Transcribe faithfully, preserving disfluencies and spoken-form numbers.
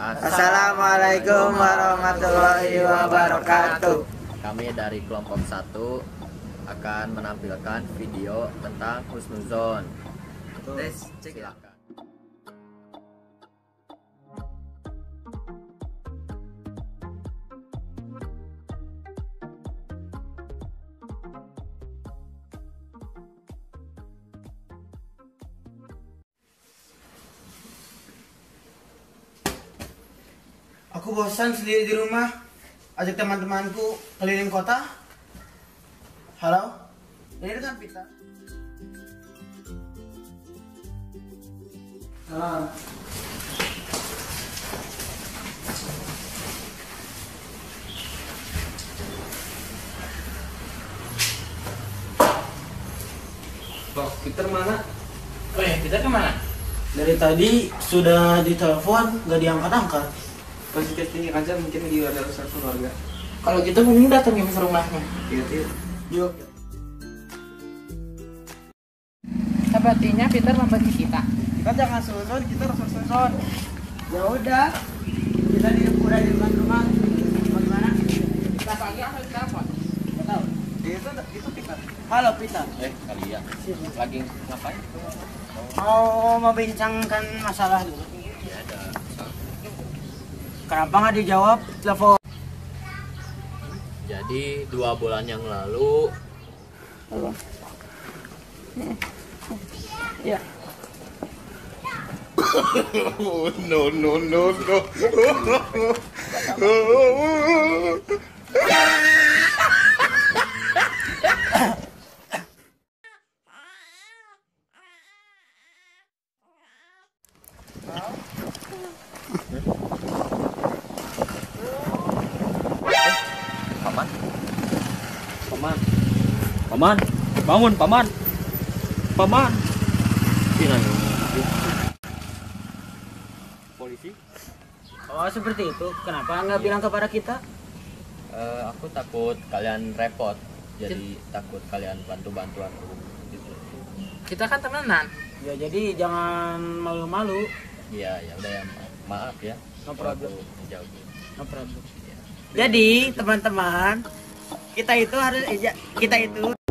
Assalamualaikum warahmatullahi wabarakatuh. Kami dari kelompok satu akan menampilkan video tentang husnuzon. Tes, silakan. Aku bosan sendiri di rumah. Ajak teman-temanku keliling kota. Halo? Ini kan Pita. Ah. Bang, Peter mana? Oh ya, Peter kemana? Dari tadi sudah ditelepon, gak diangkat-angkat. Pas casting aja mungkin di ada urusan keluarga. Kalau gitu mending datang ke rumahnya. Iya, iya. Yuk. Sepertinya Peter membantu kita. Kita jangan susun, kita harus susun. Ya udah. Kita di udah di depan rumah. Bagaimana? Kita panggil atau kita telepon? Gak tahu. Itu itu Pita. Halo Pita. Eh, kalian lagi ngapain? Mau membincangkan masalah dulu. Ya ada. Kenapa nggak dijawab telepon? Jadi dua bulan yang lalu. Ya. no no no no. Paman, paman, paman, bangun, paman, paman. Sini, polisi. Oh seperti itu. Kenapa nggak bilang kepada kita? Eh, aku takut kalian repot, jadi takut kalian bantu-bantu aku. Gitu. Kita kan temenan. Ya jadi jangan malu-malu. Iya, ya udah ya, maaf ya. No problem. Aku menjauh. No problem. Ya. Jadi teman-teman, kita itu harus kita itu